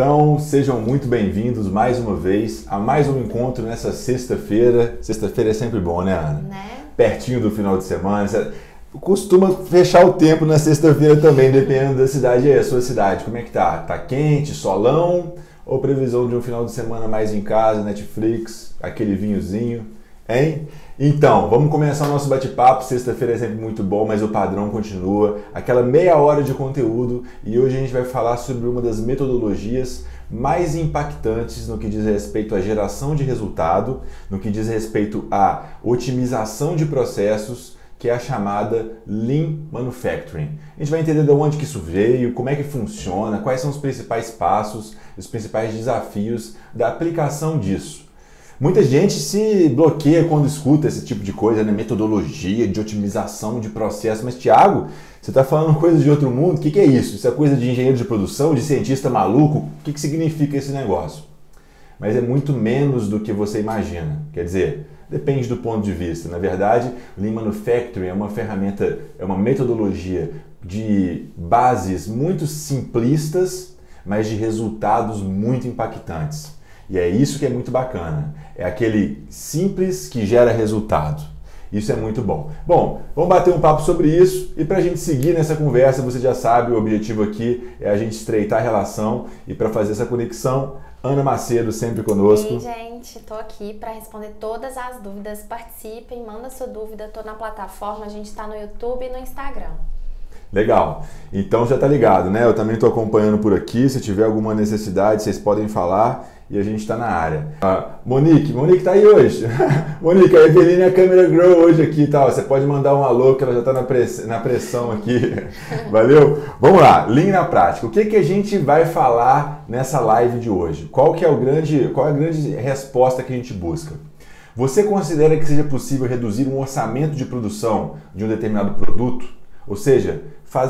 Então, sejam muito bem-vindos mais uma vez a mais um encontro nessa sexta-feira. Sexta-feira é sempre bom, né, Ana? Né? Pertinho do final de semana. Você costuma fechar o tempo na sexta-feira também, dependendo da cidade. E aí, a sua cidade, como é que tá? Tá quente, solão? Ou previsão de um final de semana mais em casa, Netflix, aquele vinhozinho, hein? Então, vamos começar o nosso bate-papo. Sexta-feira é sempre muito bom, mas o padrão continua. Aquela meia hora de conteúdo. E hoje a gente vai falar sobre uma das metodologias mais impactantes no que diz respeito à geração de resultado, no que diz respeito à otimização de processos, que é a chamada Lean Manufacturing. A gente vai entender de onde que isso veio, como é que funciona, quais são os principais passos, os principais desafios da aplicação disso. Muita gente se bloqueia quando escuta esse tipo de coisa, né? Metodologia de otimização de processo. Mas, Thiago, você está falando coisa de outro mundo? O que é isso? Isso é coisa de engenheiro de produção, de cientista maluco? O que significa esse negócio? Mas é muito menos do que você imagina. Quer dizer, depende do ponto de vista. Na verdade, Lean Manufacturing é uma ferramenta, é uma metodologia de bases muito simplistas, mas de resultados muito impactantes. E é isso que é muito bacana. É aquele simples que gera resultado. Isso é muito bom. Bom, vamos bater um papo sobre isso e para a gente seguir nessa conversa, você já sabe, o objetivo aqui é a gente estreitar a relação e para fazer essa conexão, Ana Macedo sempre conosco. Ei, gente, tô aqui para responder todas as dúvidas. Participem, manda sua dúvida, tô na plataforma, a gente tá no YouTube e no Instagram. Legal. Então já tá ligado, né? Eu também tô acompanhando por aqui. Se tiver alguma necessidade, vocês podem falar e a gente tá na área. Monique tá aí hoje. Monique, a Eveline é a Câmera Girl hoje aqui, tá? Você pode mandar um alô que ela já tá na pressão aqui. Valeu? Vamos lá, Lean na prática. O que a gente vai falar nessa live de hoje? Qual é a grande resposta que a gente busca? Você considera que seja possível reduzir um orçamento de produção de um determinado produto? Ou seja,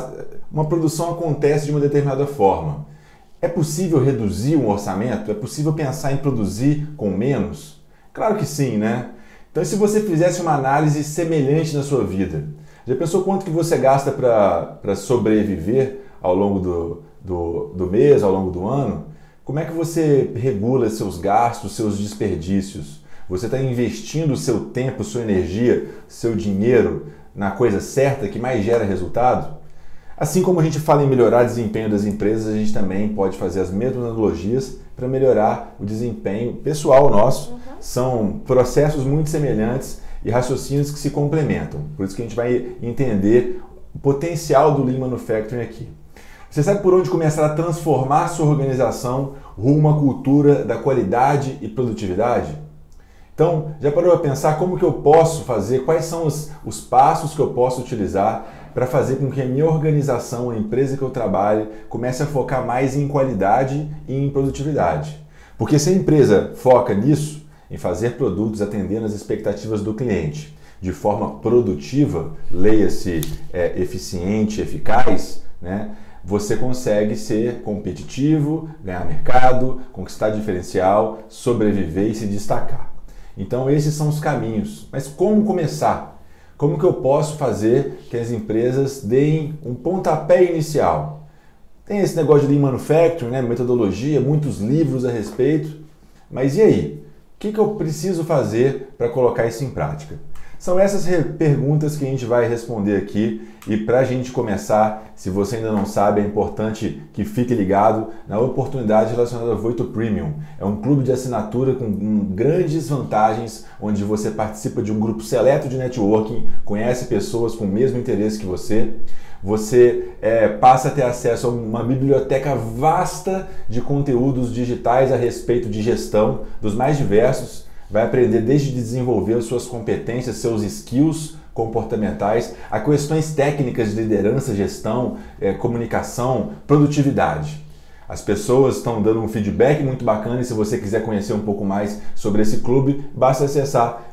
uma produção acontece de uma determinada forma. É possível reduzir um orçamento? É possível pensar em produzir com menos? Claro que sim, né? Então, se você fizesse uma análise semelhante na sua vida, já pensou quanto que você gasta para sobreviver ao longo do mês, ao longo do ano? Como é que você regula seus gastos, seus desperdícios? Você está investindo o seu tempo, sua energia, seu dinheiro na coisa certa que mais gera resultado? Assim como a gente fala em melhorar o desempenho das empresas, a gente também pode fazer as mesmas analogias para melhorar o desempenho pessoal nosso. São processos muito semelhantes e raciocínios que se complementam. Por isso que a gente vai entender o potencial do Lean Manufacturing aqui. Você sabe por onde começar a transformar sua organização rumo à cultura da qualidade e produtividade? Então, já parou para pensar como que eu posso fazer, quais são os passos que eu posso utilizar para fazer com que a minha organização, a empresa que eu trabalho, comece a focar mais em qualidade e em produtividade? Porque se a empresa foca nisso, em fazer produtos atendendo às expectativas do cliente de forma produtiva, leia-se eficiente, eficaz, né? Você consegue ser competitivo, ganhar mercado, conquistar diferencial, sobreviver e se destacar. Então esses são os caminhos. Mas como começar? Como que eu posso fazer que as empresas deem um pontapé inicial? Tem esse negócio de Lean Manufacturing, né? Metodologia, muitos livros a respeito. Mas e aí? O que eu preciso fazer para colocar isso em prática? São essas perguntas que a gente vai responder aqui. E para a gente começar, se você ainda não sabe, é importante que fique ligado na oportunidade relacionada ao Voito Premium. É um clube de assinatura com grandes vantagens, onde você participa de um grupo seleto de networking, conhece pessoas com o mesmo interesse que você. Você passa a ter acesso a uma biblioteca vasta de conteúdos digitais a respeito de gestão, dos mais diversos. Vai aprender desde desenvolver suas competências, seus skills comportamentais, a questões técnicas de liderança, gestão, comunicação, produtividade. As pessoas estão dando um feedback muito bacana e se você quiser conhecer um pouco mais sobre esse clube, basta acessar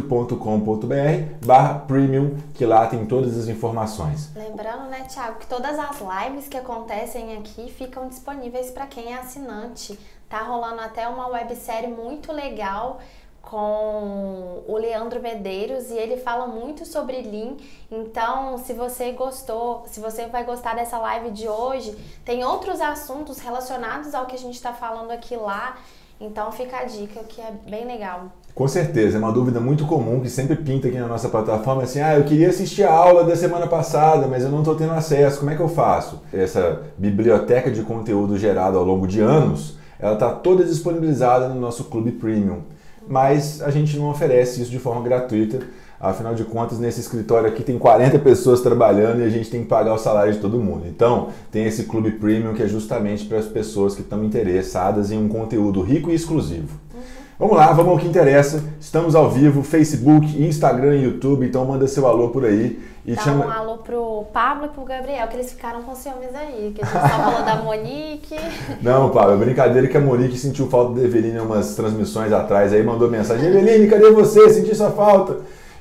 voito.com.br/premium, que lá tem todas as informações. Lembrando, né, Thiago, que todas as lives que acontecem aqui ficam disponíveis para quem é assinante. Tá rolando até uma websérie muito legal com o Leandro Medeiros e ele fala muito sobre Lean. Então, se você gostou, se você vai gostar dessa live de hoje, tem outros assuntos relacionados ao que a gente está falando aqui lá. Então, fica a dica que é bem legal. Com certeza, é uma dúvida muito comum que sempre pinta aqui na nossa plataforma, assim, eu queria assistir a aula da semana passada, mas eu não estou tendo acesso, como é que eu faço? Essa biblioteca de conteúdo gerado ao longo de anos, ela está toda disponibilizada no nosso Clube Premium. Mas a gente não oferece isso de forma gratuita. Afinal de contas, nesse escritório aqui tem 40 pessoas trabalhando e a gente tem que pagar o salário de todo mundo. Então, tem esse Clube Premium que é justamente para as pessoas que estão interessadas em um conteúdo rico e exclusivo. Vamos lá, vamos ao que interessa. Estamos ao vivo, Facebook, Instagram e YouTube, então manda seu alô por aí. E dá um alô pro Pablo e pro Gabriel, que eles ficaram com ciúmes aí, que a gente só falou da Monique. Não, Pablo, é brincadeira que a Monique sentiu falta da Eveline em umas transmissões atrás, aí mandou mensagem, Eveline, cadê você? Senti sua falta.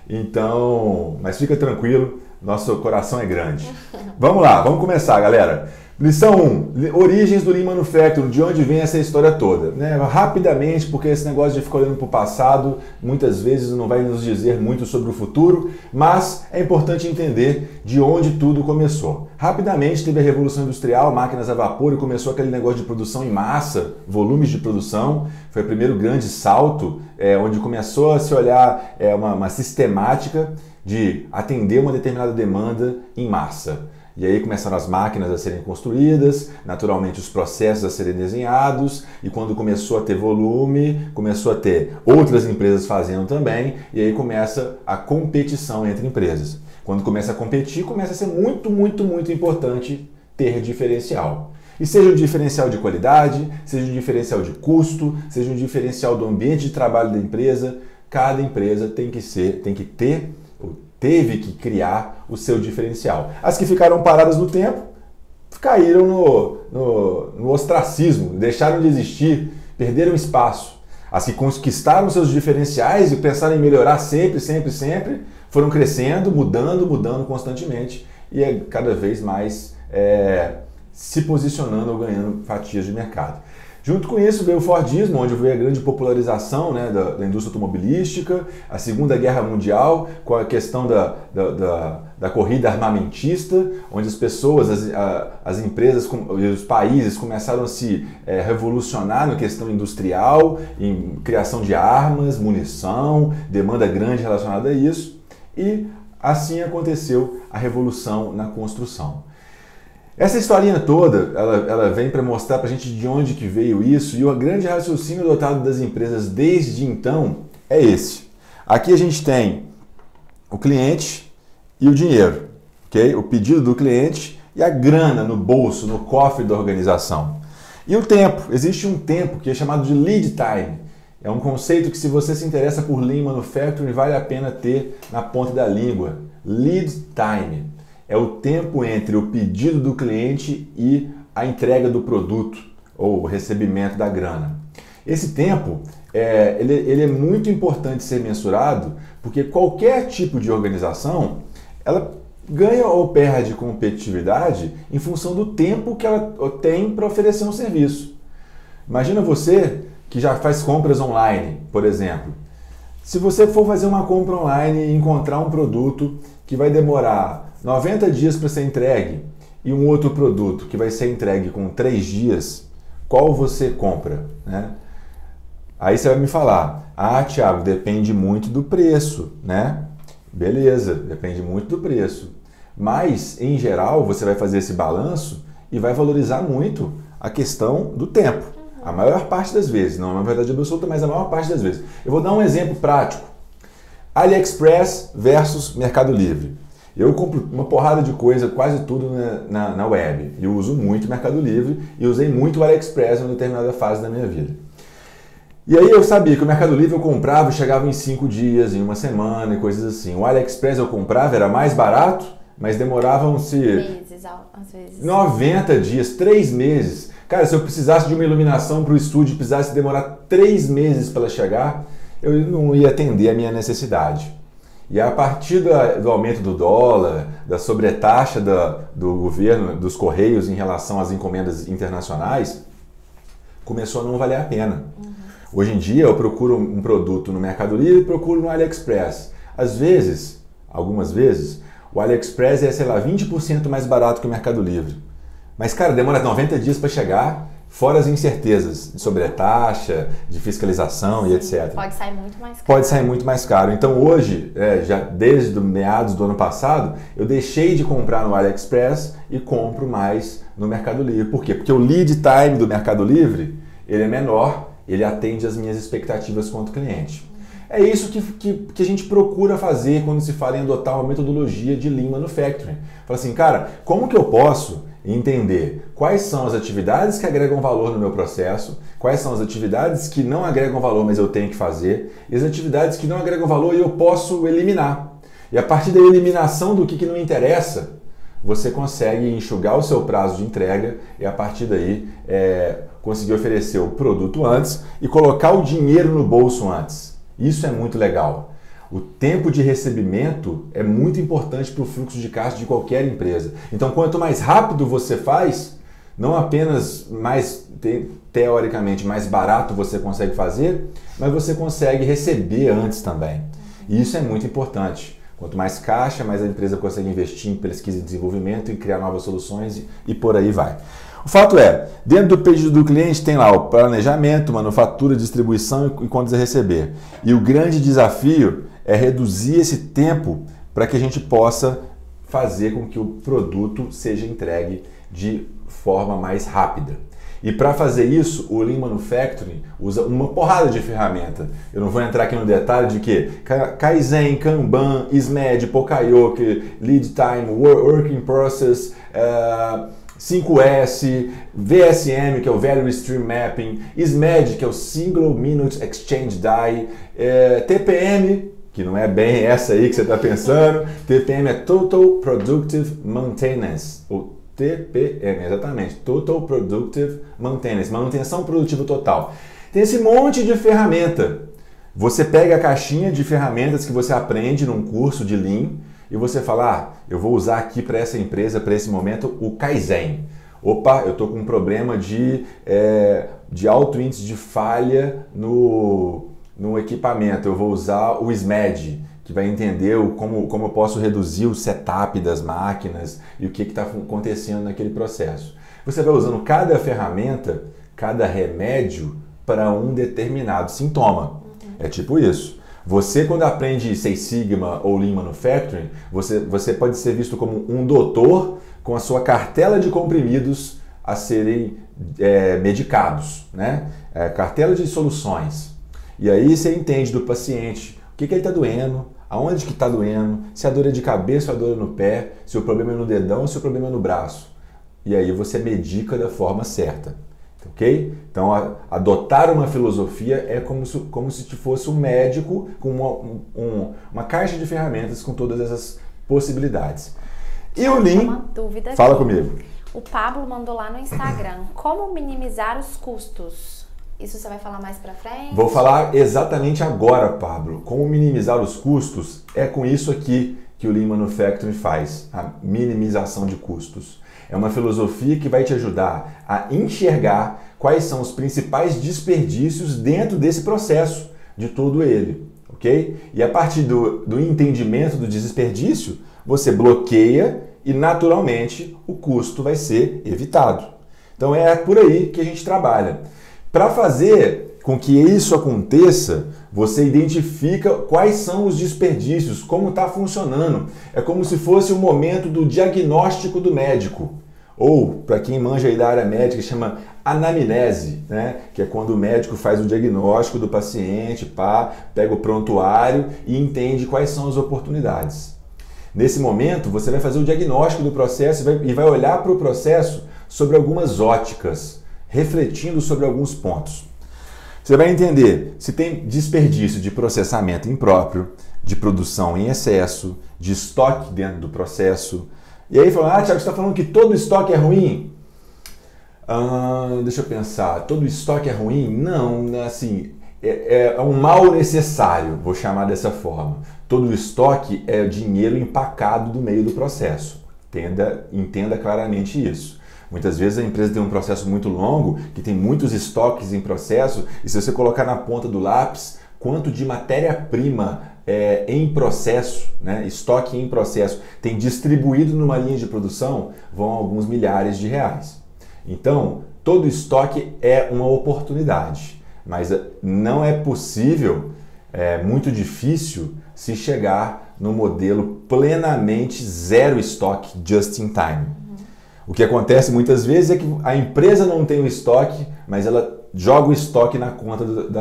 Então, mas fica tranquilo, nosso coração é grande. Vamos lá, vamos começar, galera. Lição 1, origens do Lean Manufacturing, de onde vem essa história toda? Rapidamente, porque esse negócio de ficar olhando para o passado, muitas vezes não vai nos dizer muito sobre o futuro, mas é importante entender de onde tudo começou. Rapidamente teve a Revolução Industrial, máquinas a vapor, e começou aquele negócio de produção em massa, volumes de produção, foi o primeiro grande salto, onde começou a se olhar uma sistemática de atender uma determinada demanda em massa. E aí começaram as máquinas a serem construídas, naturalmente os processos a serem desenhados, e quando começou a ter volume, começou a ter outras empresas fazendo também, e aí começa a competição entre empresas. Quando começa a competir, começa a ser muito, muito, muito importante ter diferencial. E seja um diferencial de qualidade, seja um diferencial de custo, seja um diferencial do ambiente de trabalho da empresa, cada empresa teve que criar o seu diferencial. As que ficaram paradas no tempo caíram no ostracismo, deixaram de existir, perderam espaço. As que conquistaram seus diferenciais e pensaram em melhorar sempre, sempre, sempre, foram crescendo, mudando constantemente e cada vez mais se posicionando ou ganhando fatias de mercado. Junto com isso veio o Fordismo, onde veio a grande popularização da indústria automobilística, a Segunda Guerra Mundial, com a questão da corrida armamentista, onde as pessoas, as empresas e os países começaram a se revolucionar na questão industrial, em criação de armas, munição, demanda grande relacionada a isso, e assim aconteceu a revolução na construção. Essa historinha toda, ela vem para mostrar para a gente de onde que veio isso, e o grande raciocínio adotado das empresas desde então é esse. Aqui a gente tem o cliente e o dinheiro, ok? O pedido do cliente e a grana no bolso, no cofre da organização. E o tempo, existe um tempo que é chamado de lead time. É um conceito que, se você se interessa por Lean Manufacturing, vale a pena ter na ponta da língua. Lead time. É o tempo entre o pedido do cliente e a entrega do produto ou o recebimento da grana. Esse tempo ele é muito importante ser mensurado, porque qualquer tipo de organização ela ganha ou perde competitividade em função do tempo que ela tem para oferecer um serviço. Imagina você que já faz compras online, por exemplo. Se você for fazer uma compra online e encontrar um produto que vai demorar 90 dias para ser entregue e um outro produto que vai ser entregue com 3 dias, qual você compra? Né? Aí você vai me falar, Thiago, depende muito do preço, né? Beleza, depende muito do preço. Mas, em geral, você vai fazer esse balanço e vai valorizar muito a questão do tempo. A maior parte das vezes, não é uma verdade absoluta, mas a maior parte das vezes. Eu vou dar um exemplo prático. AliExpress versus Mercado Livre. Eu compro uma porrada de coisa, quase tudo na web. Eu uso muito Mercado Livre e usei muito o AliExpress em uma determinada fase da minha vida. E aí eu sabia que o Mercado Livre eu comprava e chegava em 5 dias, em uma semana e coisas assim. O AliExpress eu comprava, era mais barato, mas demoravam-se meses, às vezes. 90 dias, 3 meses. Cara, se eu precisasse de uma iluminação para o estúdio e precisasse demorar 3 meses para ela chegar, eu não ia atender a minha necessidade. E a partir do aumento do dólar, da sobretaxa do governo, dos Correios em relação às encomendas internacionais, começou a não valer a pena. Hoje em dia eu procuro um produto no Mercado Livre e procuro no AliExpress. Às vezes, algumas vezes, o AliExpress é, sei lá, 20% mais barato que o Mercado Livre. Mas, cara, demora 90 dias para chegar, fora as incertezas sobre a taxa, de fiscalização e etc. Pode sair muito mais caro. Pode sair muito mais caro. Então hoje, já desde meados do ano passado, eu deixei de comprar no AliExpress e compro mais no Mercado Livre. Por quê? Porque o lead time do Mercado Livre ele é menor, ele atende às minhas expectativas quanto cliente. É isso que a gente procura fazer quando se fala em adotar uma metodologia de Lean Manufacturing. Fala assim, cara, como que eu posso entender quais são as atividades que agregam valor no meu processo, quais são as atividades que não agregam valor, mas eu tenho que fazer, e as atividades que não agregam valor e eu posso eliminar. E a partir da eliminação do que não interessa, você consegue enxugar o seu prazo de entrega e a partir daí conseguir oferecer o produto antes e colocar o dinheiro no bolso antes. Isso é muito legal. O tempo de recebimento é muito importante para o fluxo de caixa de qualquer empresa. Então, quanto mais rápido você faz, não apenas mais teoricamente mais barato você consegue fazer, mas você consegue receber antes também. E isso é muito importante. Quanto mais caixa, mais a empresa consegue investir em pesquisa e desenvolvimento, em criar novas soluções e por aí vai. O fato é, dentro do pedido do cliente tem lá o planejamento, manufatura, distribuição e contas a receber. E o grande desafio é reduzir esse tempo para que a gente possa fazer com que o produto seja entregue de forma mais rápida. E para fazer isso, o Lean Manufacturing usa uma porrada de ferramenta. Eu não vou entrar aqui no detalhe de que Kaizen, Kanban, SMED, Pokayoke, Lead Time, Working Process, 5S, VSM, que é o Value Stream Mapping, SMED, que é o Single Minute Exchange Die, TPM, que não é bem essa aí que você está pensando, TPM é Total Productive Maintenance, ou TPM, exatamente, Total Productive Maintenance, manutenção produtiva total. Tem esse monte de ferramenta. Você pega a caixinha de ferramentas que você aprende num curso de Lean e você fala, eu vou usar aqui para essa empresa, para esse momento, o Kaizen. Opa, eu estou com um problema de alto índice de falha no equipamento, eu vou usar o SMED, que vai entender como eu posso reduzir o setup das máquinas e o que está acontecendo naquele processo. Você vai usando cada ferramenta, cada remédio para um determinado sintoma. É tipo isso. Você, quando aprende Six Sigma ou Lean Manufacturing, você pode ser visto como um doutor com a sua cartela de comprimidos a serem medicados, né? Cartela de soluções. E aí você entende do paciente o que ele está doendo, aonde que está doendo, se a dor é de cabeça ou a dor é no pé, se o problema é no dedão ou se o problema é no braço. E aí você medica da forma certa, ok? Então, adotar uma filosofia é como se fosse um médico com uma caixa de ferramentas com todas essas possibilidades. E o Lean... Uma dúvida fala aqui. Comigo. O Pablo mandou lá no Instagram, como minimizar os custos? Isso você vai falar mais pra frente? Vou falar exatamente agora, Pablo. Como minimizar os custos é com isso aqui que o Lean Manufacturing faz, a minimização de custos. É uma filosofia que vai te ajudar a enxergar quais são os principais desperdícios dentro desse processo, de todo ele, ok? E a partir do entendimento do desperdício, você bloqueia e naturalmente o custo vai ser evitado. Então é por aí que a gente trabalha. Para fazer com que isso aconteça, você identifica quais são os desperdícios, como está funcionando. É como se fosse o momento do diagnóstico do médico. Ou, para quem manja aí da área médica, chama anamnese, né? Que é quando o médico faz o diagnóstico do paciente, pega o prontuário e entende quais são as oportunidades. Nesse momento, você vai fazer o diagnóstico do processo e vai olhar para o processo sobre algumas óticas, refletindo sobre alguns pontos. Você vai entender se tem desperdício de processamento impróprio, de produção em excesso, de estoque dentro do processo. E aí fala, Thiago, você está falando que todo estoque é ruim? Deixa eu pensar, todo estoque é ruim? Não, assim, é um mal necessário, vou chamar dessa forma. Todo estoque é dinheiro empacado do meio do processo. Entenda claramente isso. Muitas vezes a empresa tem um processo muito longo, que tem muitos estoques em processo, e se você colocar na ponta do lápis quanto de matéria-prima em processo, né, estoque em processo, tem distribuído numa linha de produção, vão alguns milhares de reais. Então, todo estoque é uma oportunidade, mas não é possível, é muito difícil se chegar no modelo plenamente zero estoque, just in time. O que acontece muitas vezes é que a empresa não tem o estoque, mas ela joga o estoque na conta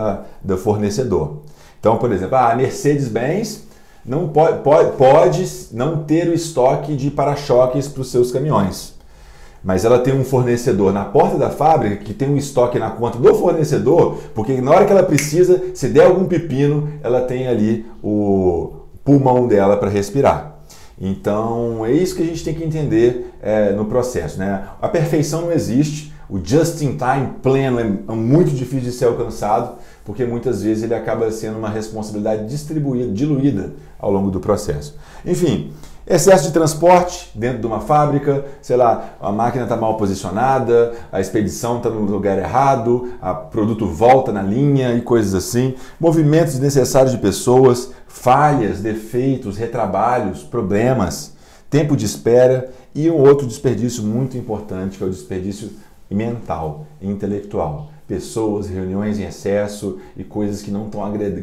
do fornecedor. Então, por exemplo, a Mercedes-Benz não pode não ter o estoque de para-choques para os seus caminhões. Mas ela tem um fornecedor na porta da fábrica que tem um estoque na conta do fornecedor, porque na hora que ela precisa, se der algum pepino, ela tem ali o pulmão dela para respirar. Então, é isso que a gente tem que entender no processo, né? A perfeição não existe, o just-in-time pleno é muito difícil de ser alcançado, porque muitas vezes ele acaba sendo uma responsabilidade distribuída, diluída ao longo do processo. Enfim, excesso de transporte dentro de uma fábrica, sei lá, a máquina está mal posicionada, a expedição está no lugar errado, o produto volta na linha e coisas assim. Movimentos desnecessários de pessoas, falhas, defeitos, retrabalhos, problemas, tempo de espera e um outro desperdício muito importante, que é o desperdício mental, intelectual. Pessoas, reuniões em excesso e coisas que não estão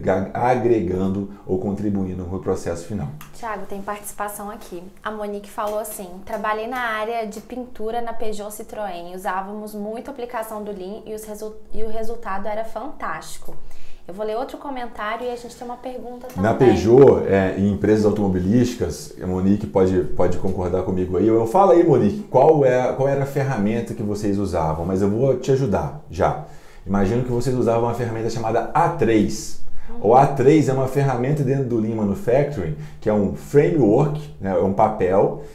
agregando ou contribuindo no processo final. Tiago, tem participação aqui. A Monique falou assim: trabalhei na área de pintura na Peugeot Citroën, usávamos muito a aplicação do Lean e o resultado era fantástico. Eu vou ler outro comentário e a gente tem uma pergunta também. Na Peugeot, em empresas automobilísticas, a Monique pode concordar comigo aí. Eu falo aí, Monique, qual era a ferramenta que vocês usavam, mas eu vou te ajudar já. Imagino que vocês usavam uma ferramenta chamada A3. O A3 é uma ferramenta dentro do Lean Manufacturing, que é um framework, né, é um papel,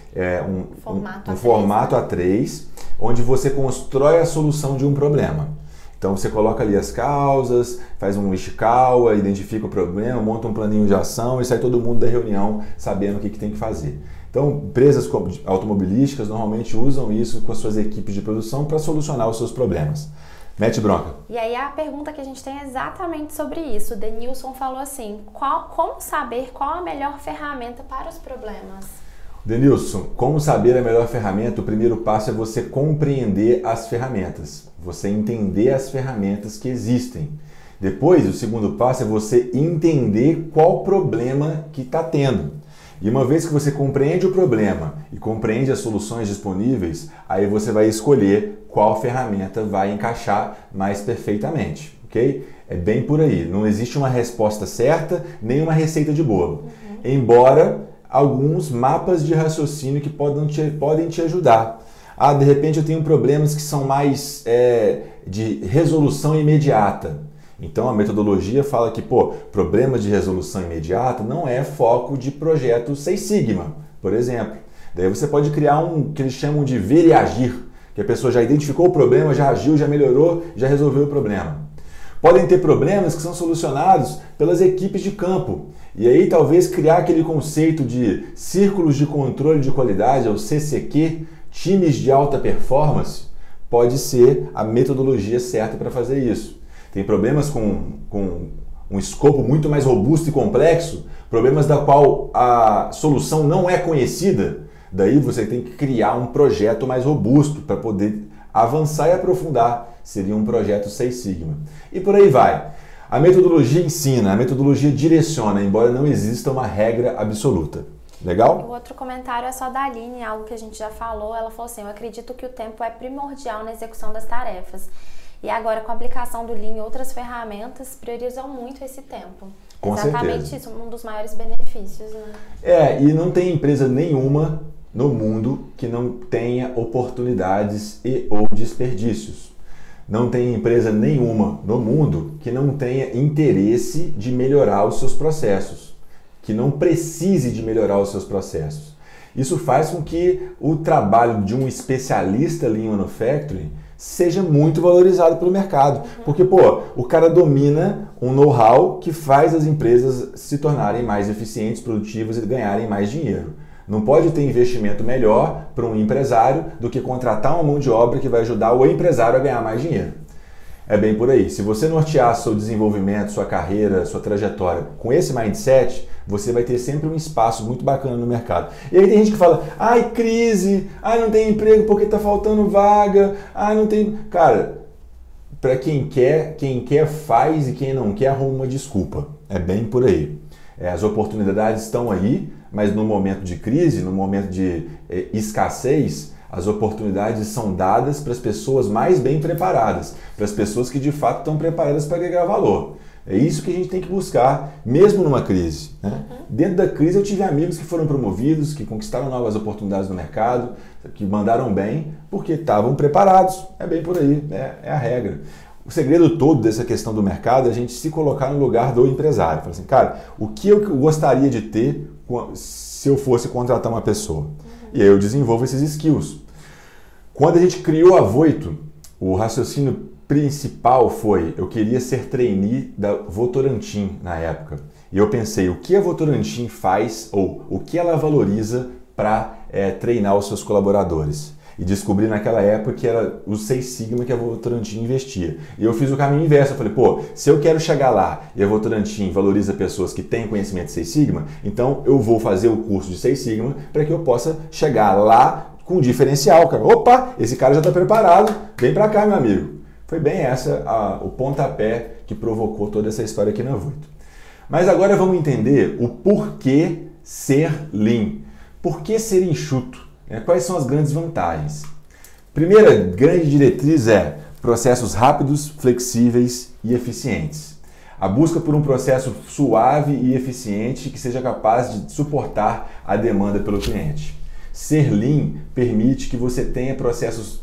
um formato A3, onde você constrói a solução de um problema. Então você coloca ali as causas, faz um Ishikawa, identifica o problema, monta um planinho de ação e sai todo mundo da reunião sabendo o que tem que fazer. Então empresas automobilísticas normalmente usam isso com as suas equipes de produção para solucionar os seus problemas. Mete bronca. E aí a pergunta que a gente tem é exatamente sobre isso. O Denilson falou assim: como saber qual a melhor ferramenta para os problemas? Denilson, como saber a melhor ferramenta? O primeiro passo é você compreender as ferramentas, você entender as ferramentas que existem. Depois, o segundo passo é você entender qual problema que está tendo. E uma vez que você compreende o problema e compreende as soluções disponíveis, aí você vai escolher qual ferramenta vai encaixar mais perfeitamente, ok? É bem por aí, não existe uma resposta certa, nem uma receita de bolo. Embora alguns mapas de raciocínio que podem te ajudar. De repente eu tenho problemas que são mais de resolução imediata. Então a metodologia fala que, problemas de resolução imediata não é foco de projeto Six Sigma, por exemplo. Daí você pode criar um que eles chamam de ver e agir, que a pessoa já identificou o problema, já agiu, já melhorou, já resolveu o problema. Podem ter problemas que são solucionados pelas equipes de campo. E aí talvez criar aquele conceito de círculos de controle de qualidade, ou CCQ, times de alta performance, pode ser a metodologia certa para fazer isso. Tem problemas com um escopo muito mais robusto e complexo, problemas da qual a solução não é conhecida, daí você tem que criar um projeto mais robusto para poder avançar e aprofundar. Seria um projeto Six Sigma. E por aí vai. A metodologia ensina, a metodologia direciona, embora não exista uma regra absoluta. Legal? O outro comentário é só da Aline, algo que a gente já falou. Ela falou assim: eu acredito que o tempo é primordial na execução das tarefas. E agora, com a aplicação do Lean e outras ferramentas, priorizam muito esse tempo. Com Exatamente certeza. Isso, um dos maiores benefícios, né? E não tem empresa nenhuma no mundo que não tenha oportunidades e ou desperdícios. Não tem empresa nenhuma no mundo que não tenha interesse de melhorar os seus processos, que não precise de melhorar os seus processos. Isso faz com que o trabalho de um especialista Lean Manufacturing seja muito valorizado pelo mercado. Porque, o cara domina um know-how que faz as empresas se tornarem mais eficientes, produtivas e ganharem mais dinheiro. Não pode ter investimento melhor para um empresário do que contratar uma mão de obra que vai ajudar o empresário a ganhar mais dinheiro. É bem por aí. Se você nortear seu desenvolvimento, sua carreira, sua trajetória com esse mindset, você vai ter sempre um espaço muito bacana no mercado. E aí tem gente que fala, ai, crise, ai, não tem emprego porque está faltando vaga, ai, não tem... Cara, para quem quer faz e quem não quer arruma uma desculpa. É bem por aí. As oportunidades estão aí, mas no momento de crise, no momento de escassez, as oportunidades são dadas para as pessoas mais bem preparadas, para as pessoas que de fato estão preparadas para agregar valor. É isso que a gente tem que buscar, mesmo numa crise, né? Dentro da crise eu tive amigos que foram promovidos, que conquistaram novas oportunidades no mercado, que mandaram bem, porque estavam preparados. É bem por aí, é a regra. O segredo todo dessa questão do mercado é a gente se colocar no lugar do empresário. Falar assim, cara, o que eu gostaria de ter se eu fosse contratar uma pessoa? E aí eu desenvolvo esses skills. Quando a gente criou a Voito, o raciocínio principal foi, eu queria ser trainee da Votorantim na época. E eu pensei, o que a Votorantim faz ou o que ela valoriza para treinar os seus colaboradores? E descobri naquela época que era o 6 Sigma que a Votorantim investia. E eu fiz o caminho inverso. Eu falei, pô, se eu quero chegar lá e a Votorantim valoriza pessoas que têm conhecimento de 6 Sigma, então eu vou fazer o curso de 6 Sigma para que eu possa chegar lá com diferencial. Cara. Opa, esse cara já está preparado, vem para cá, meu amigo. Foi bem o pontapé que provocou toda essa história aqui na Voito. Mas agora vamos entender o porquê ser Lean. Por que ser enxuto? Quais são as grandes vantagens? Primeira grande diretriz é processos rápidos, flexíveis e eficientes. A busca por um processo suave e eficiente que seja capaz de suportar a demanda pelo cliente. Ser Lean permite que você tenha processos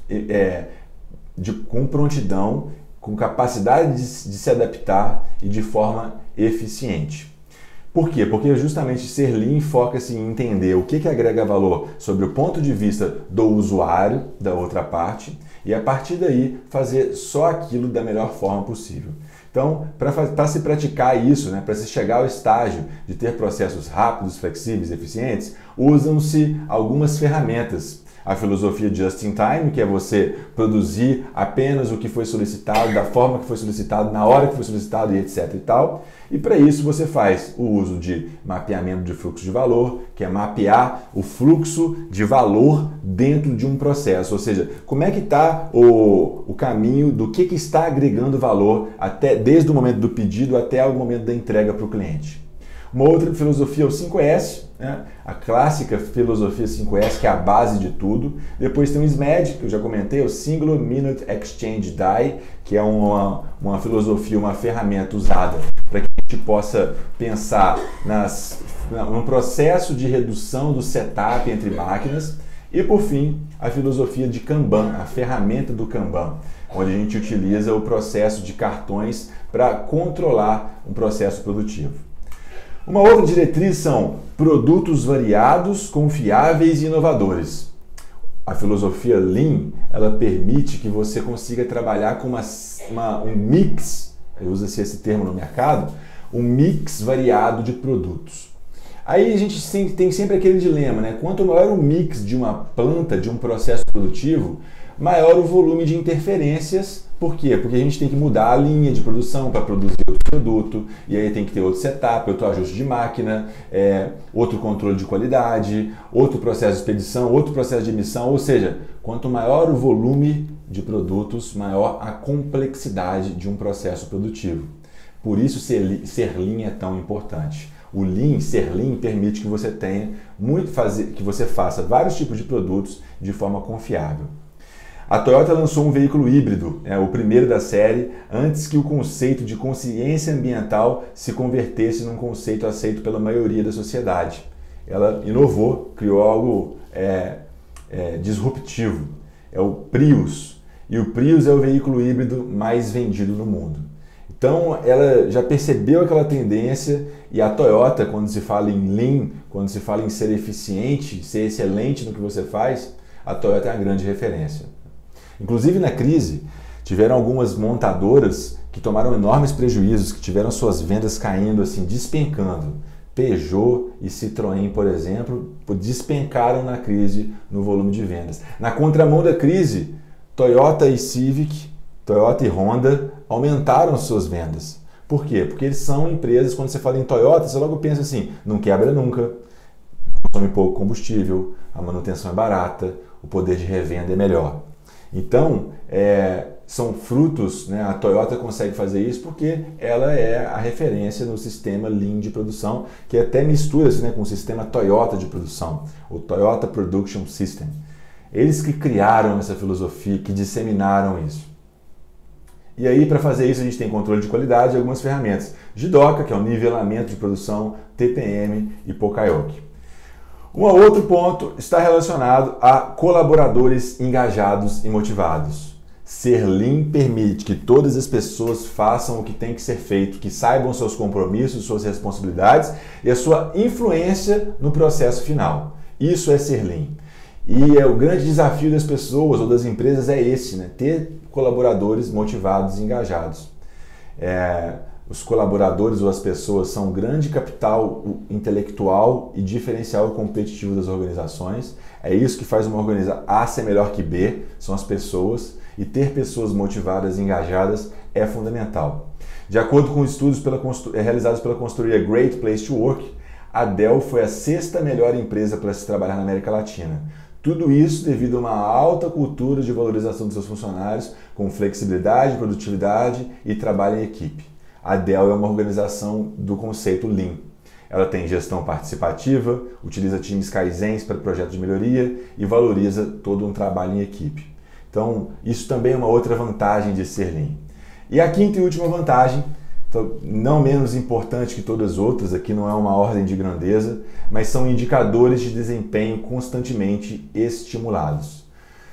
com prontidão, com capacidade de se adaptar e de forma eficiente. Por quê? Porque justamente ser Lean foca-se em entender o que agrega valor sobre o ponto de vista do usuário, da outra parte, e a partir daí fazer só aquilo da melhor forma possível. Então, para se praticar isso, para se chegar ao estágio de ter processos rápidos, flexíveis e eficientes, usam-se algumas ferramentas. A filosofia Just in Time, que é você produzir apenas o que foi solicitado, da forma que foi solicitado, na hora que foi solicitado e etc e tal. E para isso você faz o uso de mapeamento de fluxo de valor, que é mapear o fluxo de valor dentro de um processo. Ou seja, como é que está o caminho do que está agregando valor desde o momento do pedido até o momento da entrega para o cliente. Uma outra filosofia é o 5S, a clássica filosofia 5S, que é a base de tudo. Depois tem o SMAD, que eu já comentei, o Single Minute Exchange Die, que é uma filosofia, uma ferramenta usada para que a gente possa pensar no processo de redução do setup entre máquinas. E por fim, a filosofia de Kanban, a ferramenta do Kanban, onde a gente utiliza o processo de cartões para controlar um processo produtivo. Uma outra diretriz são produtos variados, confiáveis e inovadores. A filosofia Lean, ela permite que você consiga trabalhar com um mix, usa-se esse termo no mercado, um mix variado de produtos. Aí a gente tem sempre aquele dilema, Quanto maior o mix de uma planta, de um processo produtivo, maior o volume de interferências. Por quê? Porque a gente tem que mudar a linha de produção para produzir outro produto, e aí tem que ter outro setup, outro ajuste de máquina, outro controle de qualidade, outro processo de expedição, outro processo de emissão, ou seja, quanto maior o volume de produtos, maior a complexidade de um processo produtivo. Por isso ser Lean é tão importante. Ser Lean permite que você que você faça vários tipos de produtos de forma confiável. A Toyota lançou um veículo híbrido, o primeiro da série, antes que o conceito de consciência ambiental se convertesse num conceito aceito pela maioria da sociedade. Ela inovou, criou algo disruptivo. É o Prius. E o Prius é o veículo híbrido mais vendido no mundo. Então, ela já percebeu aquela tendência e a Toyota, quando se fala em Lean, quando se fala em ser eficiente, ser excelente no que você faz, a Toyota é uma grande referência. Inclusive na crise, tiveram algumas montadoras que tomaram enormes prejuízos, que tiveram suas vendas caindo, assim, despencando. Peugeot e Citroën, por exemplo, despencaram na crise no volume de vendas. Na contramão da crise, Toyota e Civic, Toyota e Honda aumentaram suas vendas. Por quê? Porque eles são empresas, quando você fala em Toyota, você logo pensa assim, não quebra nunca, consome pouco combustível, a manutenção é barata, o poder de revenda é melhor. Então, são frutos, né? A Toyota consegue fazer isso porque ela é a referência no sistema Lean de produção, que até mistura-se, né, com o sistema Toyota de produção, o Toyota Production System. Eles que criaram essa filosofia, que disseminaram isso. E aí, para fazer isso, a gente tem controle de qualidade e algumas ferramentas. Jidoka, que é o nivelamento de produção, TPM e Pokayoke. Um outro ponto está relacionado a colaboradores engajados e motivados. Ser Lean permite que todas as pessoas façam o que tem que ser feito, que saibam seus compromissos, suas responsabilidades e a sua influência no processo final. Isso é ser Lean. E o grande desafio das pessoas ou das empresas é esse, né? Ter colaboradores motivados e engajados. Os colaboradores ou as pessoas são um grande capital intelectual e diferencial competitivo das organizações. É isso que faz uma organização A ser melhor que B, são as pessoas, e ter pessoas motivadas e engajadas é fundamental. De acordo com estudos realizados pela consultoria Great Place to Work, a Dell foi a 6ª melhor empresa para se trabalhar na América Latina. Tudo isso devido a uma alta cultura de valorização dos seus funcionários, com flexibilidade, produtividade e trabalho em equipe. A Dell é uma organização do conceito Lean. Ela tem gestão participativa, utiliza times Kaizens para projetos de melhoria e valoriza todo um trabalho em equipe. Então, isso também é uma outra vantagem de ser Lean. E a quinta e última vantagem, não menos importante que todas as outras, aqui não é uma ordem de grandeza, mas são indicadores de desempenho constantemente estimulados.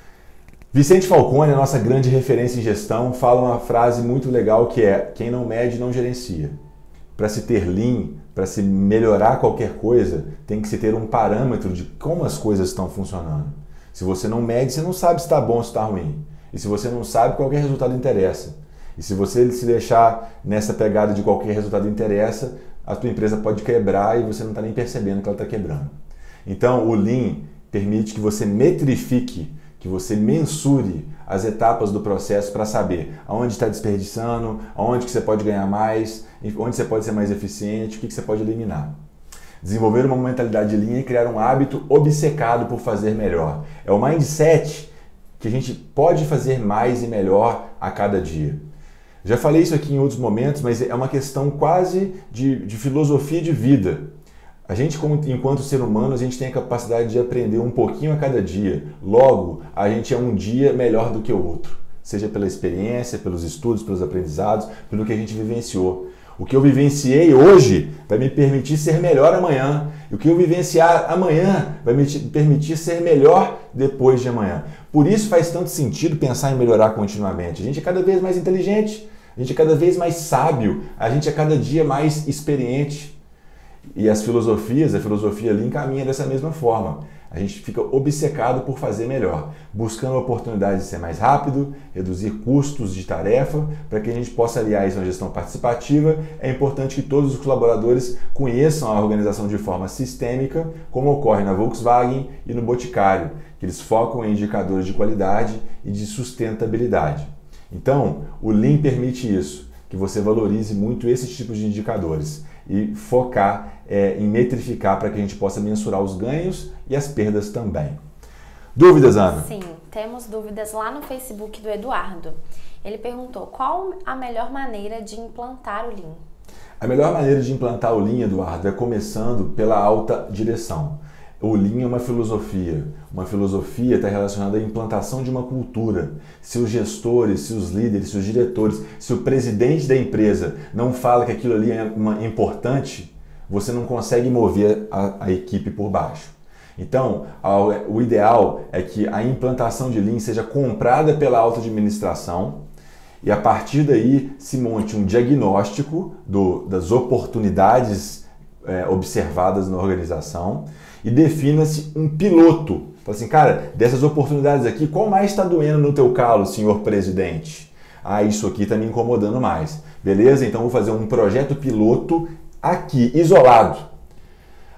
Vicente Falcone, a nossa grande referência em gestão, fala uma frase muito legal que é: quem não mede não gerencia. Para se ter Lean, para se melhorar qualquer coisa, tem que se ter um parâmetro de como as coisas estão funcionando. Se você não mede, você não sabe se está bom ou se está ruim. E se você não sabe, qualquer resultado interessa. E se você se deixar nessa pegada de qualquer resultado interessa, a tua empresa pode quebrar e você não está nem percebendo que ela está quebrando. Então, o Lean permite que você metrifique, que você mensure as etapas do processo para saber aonde está desperdiçando, aonde que você pode ganhar mais, onde você pode ser mais eficiente, o que você pode eliminar. Desenvolver uma mentalidade Lean e criar um hábito obcecado por fazer melhor. É o mindset que a gente pode fazer mais e melhor a cada dia. Já falei isso aqui em outros momentos, mas é uma questão quase de filosofia de vida. A gente, enquanto ser humano, a gente tem a capacidade de aprender um pouquinho a cada dia. Logo, a gente é um dia melhor do que o outro. Seja pela experiência, pelos estudos, pelos aprendizados, pelo que a gente vivenciou. O que eu vivenciei hoje vai me permitir ser melhor amanhã. E o que eu vivenciar amanhã vai me permitir ser melhor depois de amanhã. Por isso faz tanto sentido pensar em melhorar continuamente. A gente é cada vez mais inteligente, a gente é cada vez mais sábio, a gente é cada dia mais experiente. E a filosofia Lean caminha dessa mesma forma. A gente fica obcecado por fazer melhor, buscando oportunidades de ser mais rápido, reduzir custos de tarefa, para que a gente possa aliar isso à gestão participativa. É importante que todos os colaboradores conheçam a organização de forma sistêmica, como ocorre na Volkswagen e no Boticário, que eles focam em indicadores de qualidade e de sustentabilidade. Então, o Lean permite isso, que você valorize muito esses tipos de indicadores e focar em metrificar para que a gente possa mensurar os ganhos e as perdas também. Dúvidas, Ana? Sim, temos dúvidas lá no Facebook do Eduardo. Ele perguntou: qual a melhor maneira de implantar o Lean? A melhor maneira de implantar o Lean, Eduardo, é começando pela alta direção. O Lean é uma filosofia. Uma filosofia está relacionada à implantação de uma cultura. Se os gestores, se os líderes, se os diretores, se o presidente da empresa não fala que aquilo ali é importante, você não consegue mover a equipe por baixo. Então, o ideal é que a implantação de Lean seja comprada pela alta administração e a partir daí se monte um diagnóstico das oportunidades observadas na organização e defina-se um piloto. Fala assim, cara, dessas oportunidades aqui, qual mais está doendo no teu calo, senhor presidente? Ah, isso aqui está me incomodando mais. Beleza? Então vou fazer um projeto piloto aqui, isolado.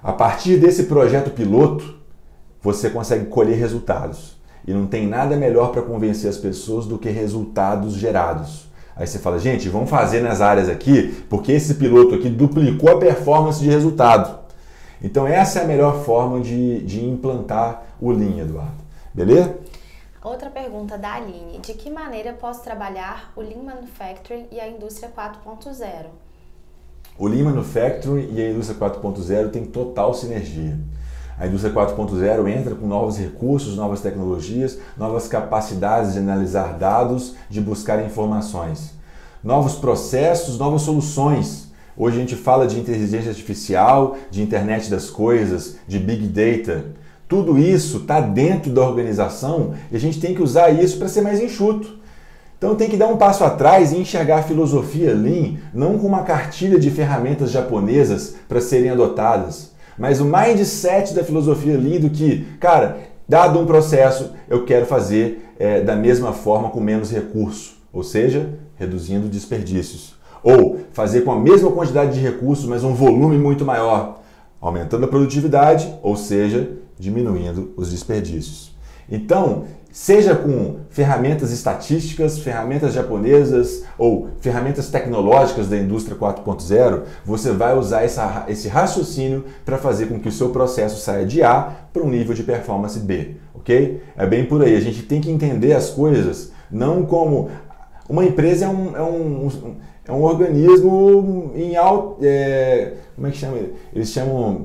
A partir desse projeto piloto, você consegue colher resultados. E não tem nada melhor para convencer as pessoas do que resultados gerados. Aí você fala, gente, vamos fazer nas áreas aqui, porque esse piloto aqui duplicou a performance de resultado. Então essa é a melhor forma de implantar o Lean, Eduardo. Beleza? Outra pergunta da Aline. De que maneira posso trabalhar o Lean Manufacturing e a indústria 4.0? O Lean Manufacturing e a indústria 4.0 tem total sinergia. A indústria 4.0 entra com novos recursos, novas tecnologias, novas capacidades de analisar dados, de buscar informações. Novos processos, novas soluções. Hoje a gente fala de inteligência artificial, de internet das coisas, de big data. Tudo isso está dentro da organização e a gente tem que usar isso para ser mais enxuto. Então tem que dar um passo atrás e enxergar a filosofia Lean não com uma cartilha de ferramentas japonesas para serem adotadas, mas o mindset da filosofia Lean do que, cara, dado um processo, eu quero fazer da mesma forma com menos recurso, ou seja, reduzindo desperdícios. Ou fazer com a mesma quantidade de recursos, mas um volume muito maior, aumentando a produtividade, ou seja, diminuindo os desperdícios. Então, seja com ferramentas estatísticas, ferramentas japonesas ou ferramentas tecnológicas da indústria 4.0, você vai usar esse raciocínio para fazer com que o seu processo saia de A para um nível de performance B, ok? É bem por aí. A gente tem que entender as coisas não como... Uma empresa é um organismo em alto... como é que chama? Eles chamam...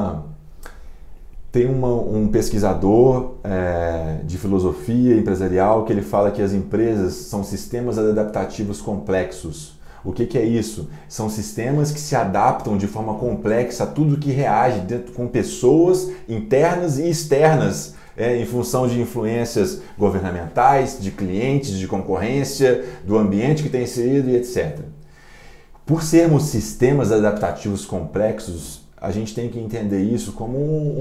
Tem um pesquisador de filosofia empresarial que ele fala que as empresas são sistemas adaptativos complexos. O que é isso? São sistemas que se adaptam de forma complexa a tudo que reage com pessoas internas e externas, em função de influências governamentais, de clientes, de concorrência, do ambiente que tem inserido e etc. Por sermos sistemas adaptativos complexos, a gente tem que entender isso como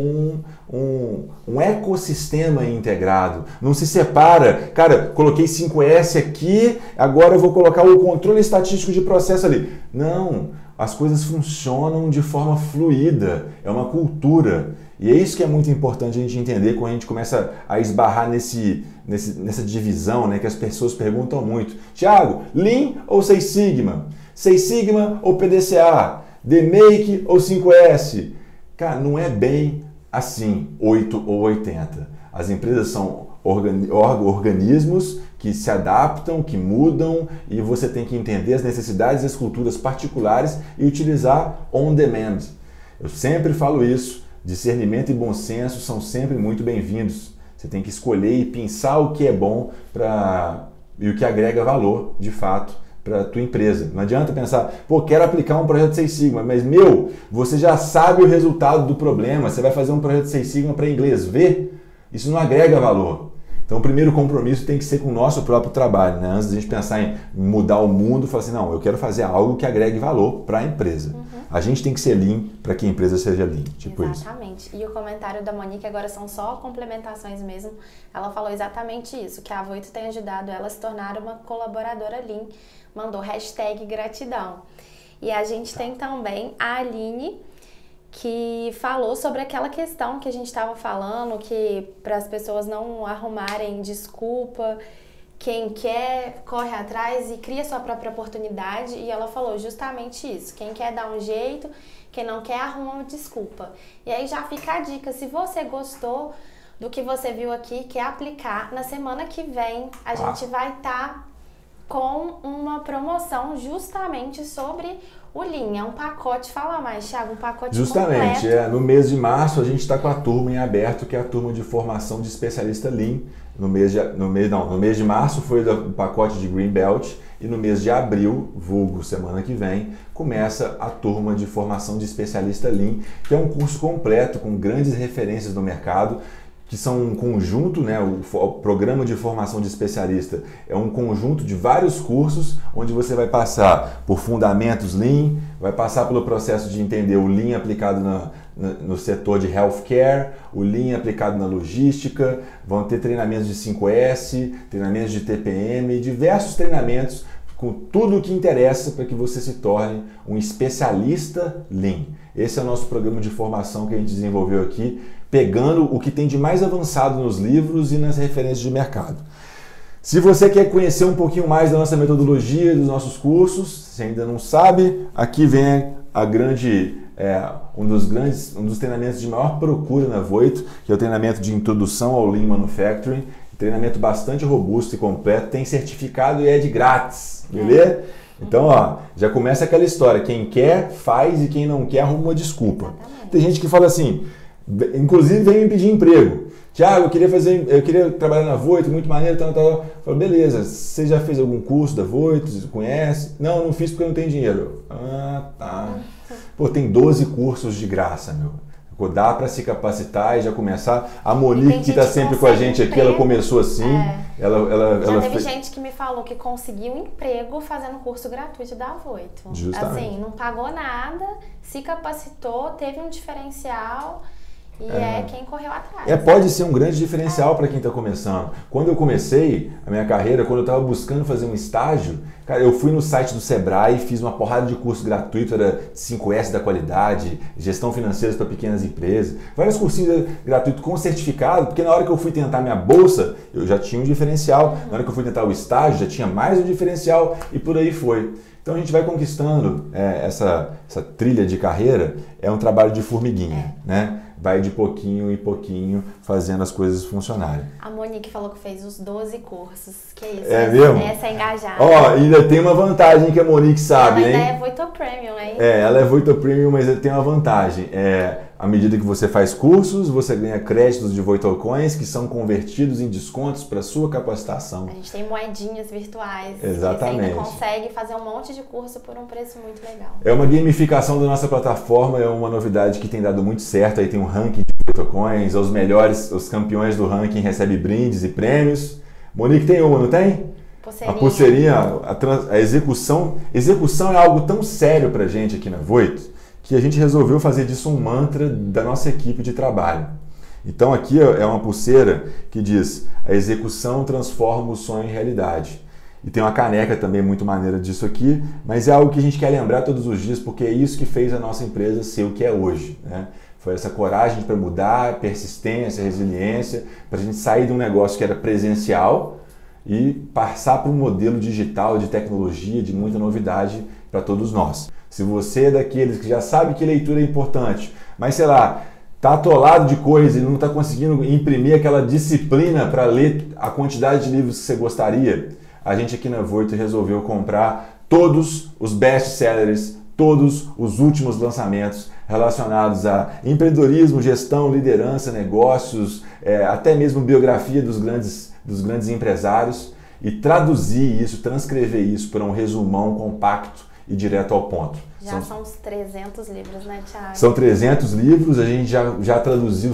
um ecossistema integrado. Não se separa. Cara, coloquei 5S aqui, agora eu vou colocar o controle estatístico de processo ali. Não, as coisas funcionam de forma fluida. É uma cultura. E é isso que é muito importante a gente entender quando a gente começa a esbarrar nessa divisão, né, que as pessoas perguntam muito. Tiago, Lean ou 6 Sigma? 6 Sigma ou PDCA? DMake ou 5S? Cara, não é bem assim, 8 ou 80. As empresas são organismos que se adaptam, que mudam, e você tem que entender as necessidades e as culturas particulares e utilizar on demand. Eu sempre falo isso, discernimento e bom senso são sempre muito bem-vindos. Você tem que escolher e pensar o que é bom e o que agrega valor, de fato, para a tua empresa. Não adianta pensar, pô, quero aplicar um projeto 6 Sigma, mas você já sabe o resultado do problema, você vai fazer um projeto 6 Sigma para inglês ver? Isso não agrega valor. Então o primeiro compromisso tem que ser com o nosso próprio trabalho, né? Antes de a gente pensar em mudar o mundo, falar assim, não, eu quero fazer algo que agregue valor para a empresa. A gente tem que ser Lean para que a empresa seja Lean, tipo exatamente. Isso. E o comentário da Monique agora são só complementações mesmo. Ela falou exatamente isso, que a Voito tem ajudado ela a se tornar uma colaboradora Lean. Mandou #gratidão. E a gente tem também a Aline, que falou sobre aquela questão que a gente estava falando, que para as pessoas não arrumarem desculpa, quem quer corre atrás e cria sua própria oportunidade, e ela falou justamente isso, quem quer dar um jeito, quem não quer arruma uma desculpa. E aí já fica a dica, se você gostou do que você viu aqui, quer aplicar, na semana que vem a gente vai estar com uma promoção justamente sobre o Lean. É um pacote, fala mais, Thiago, um pacote justamente, completo. No mês de março a gente está com a turma em aberto, que é a turma de formação de especialista Lean. No mês de março foi o pacote de Green Belt, e no mês de abril, vulgo semana que vem, começa a turma de formação de especialista Lean, que é um curso completo com grandes referências no mercado, que são um conjunto, né, o programa de formação de especialista é um conjunto de vários cursos, onde você vai passar por fundamentos Lean, vai passar pelo processo de entender o Lean aplicado no setor de healthcare, o Lean aplicado na logística, vão ter treinamentos de 5S, treinamentos de TPM, diversos treinamentos com tudo o que interessa para que você se torne um especialista Lean. Esse é o nosso programa de formação que a gente desenvolveu aqui, pegando o que tem de mais avançado nos livros e nas referências de mercado. Se você quer conhecer um pouquinho mais da nossa metodologia, dos nossos cursos, se ainda não sabe, aqui vem um dos treinamentos de maior procura na Voito, que é o treinamento de introdução ao Lean Manufacturing, treinamento bastante robusto e completo, tem certificado e é de grátis, beleza? Então, ó, já começa aquela história, quem quer faz e quem não quer arruma uma desculpa. Exatamente. Tem gente que fala assim, inclusive vem me pedir emprego. Tiago, eu queria trabalhar na Voito, muito maneiro, tal. Eu falo, beleza, você já fez algum curso da Voito, você conhece? Não fiz porque eu não tenho dinheiro. Ah, tá. Pô, tem 12 cursos de graça, meu. Dá para se capacitar e já começar. A Monique, que está sempre com a gente aqui, ela começou assim. Já teve gente que me falou que conseguiu um emprego fazendo curso gratuito da Voito. Justamente. Assim, não pagou nada, se capacitou, teve um diferencial. E é quem correu atrás. Pode ser um grande diferencial para quem está começando. Quando eu comecei a minha carreira, quando eu estava buscando fazer um estágio, cara, eu fui no site do Sebrae, fiz uma porrada de curso gratuito, era 5S da qualidade, gestão financeira para pequenas empresas, vários cursinhos gratuitos com certificado, porque na hora que eu fui tentar minha bolsa, eu já tinha um diferencial, na hora que eu fui tentar o estágio, já tinha mais um diferencial e por aí foi. Então a gente vai conquistando essa trilha de carreira, é um trabalho de formiguinha, né? Vai de pouquinho em pouquinho fazendo as coisas funcionarem. A Monique falou que fez os 12 cursos. Que isso? É mesmo? Essa é engajada. Ó, ainda tem uma vantagem que a Monique sabe, ela hein? Ela é Voito Premium, hein? Ela é Voito Premium, mas tem uma vantagem. À medida que você faz cursos, você ganha créditos de Voito Coins que são convertidos em descontos para sua capacitação. A gente tem moedinhas virtuais. Exatamente. Você ainda consegue fazer um monte de curso por um preço muito legal. É uma gamificação da nossa plataforma, é uma novidade que tem dado muito certo. Aí tem um ranking de Voito Coins, os melhores, os campeões do ranking recebem brindes e prêmios. Monique tem uma, não tem? Pulseirinha. A pulseirinha, a execução. Execução é algo tão sério pra gente aqui na Voito, que a gente resolveu fazer disso um mantra da nossa equipe de trabalho. Então aqui é uma pulseira que diz: a execução transforma o sonho em realidade. E tem uma caneca também muito maneira disso aqui, mas é algo que a gente quer lembrar todos os dias, porque é isso que fez a nossa empresa ser o que é hoje, né? Foi essa coragem para mudar, persistência, resiliência, para a gente sair de um negócio que era presencial e passar para um modelo digital, de tecnologia, de muita novidade para todos nós. Se você é daqueles que já sabe que leitura é importante, mas sei lá, está atolado de coisa e não está conseguindo imprimir aquela disciplina para ler a quantidade de livros que você gostaria, a gente aqui na Voito resolveu comprar todos os best-sellers, todos os últimos lançamentos relacionados a empreendedorismo, gestão, liderança, negócios, até mesmo biografia dos grandes empresários e traduzir isso, transcrever isso para um resumão compacto e direto ao ponto. Já são uns 300 livros, né, Thiago? São 300 livros, a gente já traduziu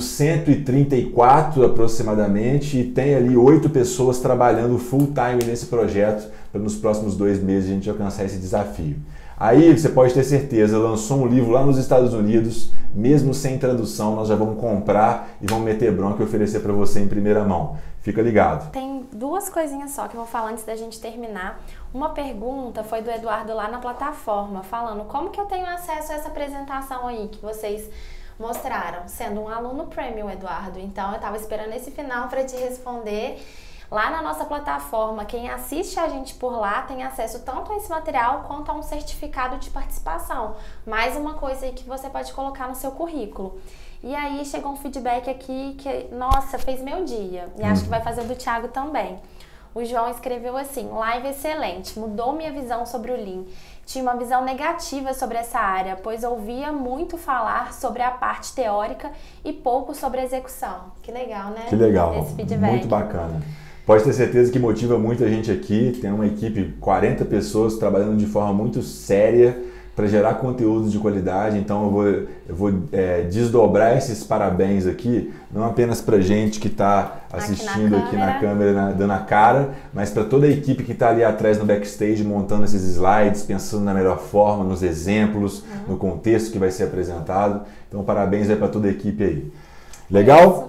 134 aproximadamente e tem ali 8 pessoas trabalhando full time nesse projeto para nos próximos 2 meses a gente alcançar esse desafio. Aí você pode ter certeza, lançou um livro lá nos Estados Unidos, mesmo sem tradução, nós já vamos comprar e vamos meter bronca e oferecer para você em primeira mão. Fica ligado. Tem 2 coisinhas só que eu vou falar antes da gente terminar. Uma pergunta foi do Eduardo lá na plataforma, falando como que eu tenho acesso a essa apresentação aí que vocês mostraram, sendo um aluno premium, Eduardo. Então eu estava esperando esse final para te responder. Lá na nossa plataforma, quem assiste a gente por lá tem acesso tanto a esse material quanto a um certificado de participação. Mais uma coisa aí que você pode colocar no seu currículo. E aí chegou um feedback aqui que, nossa, fez meu dia. E acho que vai fazer o do Thiago também. O João escreveu assim: live excelente, mudou minha visão sobre o Lean. Tinha uma visão negativa sobre essa área, pois ouvia muito falar sobre a parte teórica e pouco sobre a execução. Que legal, né? Que legal, esse feedback. Muito bacana. Pode ter certeza que motiva muita gente aqui. Tem uma equipe, 40 pessoas trabalhando de forma muito séria para gerar conteúdos de qualidade. Então eu vou desdobrar esses parabéns aqui, não apenas para gente que está assistindo aqui na câmera, dando a cara, mas para toda a equipe que está ali atrás no backstage, montando esses slides, pensando na melhor forma, nos exemplos, no contexto que vai ser apresentado. Então parabéns aí para toda a equipe aí. Legal?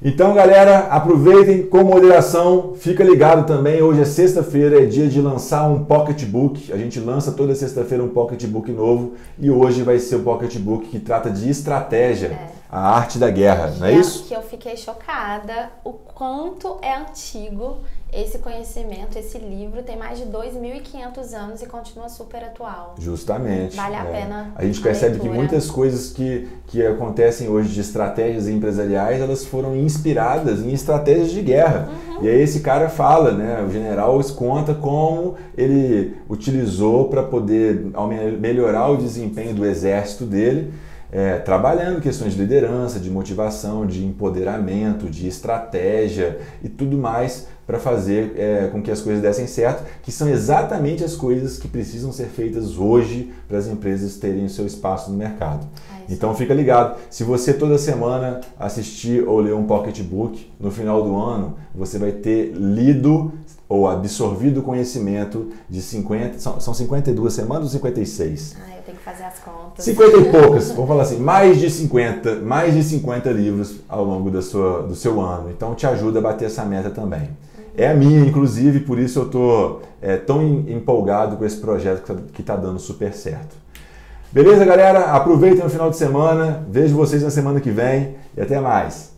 Então, galera, aproveitem com moderação, fica ligado também, hoje é sexta-feira, é dia de lançar um pocketbook, a gente lança toda sexta-feira um pocketbook novo e hoje vai ser o pocketbook que trata de estratégia, a arte da guerra, não é isso? Que eu fiquei chocada o quanto é antigo esse conhecimento, esse livro tem mais de 2.500 anos e continua super atual. Justamente. Vale a pena. A gente percebe leitura. que muitas coisas que acontecem hoje de estratégias empresariais, elas foram inspiradas em estratégias de guerra. E aí esse cara fala, né? O general conta como ele utilizou para poder melhorar o desempenho do exército dele, trabalhando questões de liderança, de motivação, de empoderamento, de estratégia e tudo mais para fazer com que as coisas dessem certo, que são exatamente as coisas que precisam ser feitas hoje para as empresas terem o seu espaço no mercado. Então fica ligado, se você toda semana assistir ou ler um pocketbook, no final do ano você vai ter lido ou absorvido conhecimento de 50, são 52 semanas ou 56? Eu tenho que fazer as contas. 50 e poucas, vamos falar assim, mais de 50 livros ao longo do seu ano. Então te ajuda a bater essa meta também. É a minha, inclusive, por isso eu estou tão empolgado com esse projeto que está dando super certo. Beleza, galera? Aproveitem o final de semana, vejo vocês na semana que vem e até mais.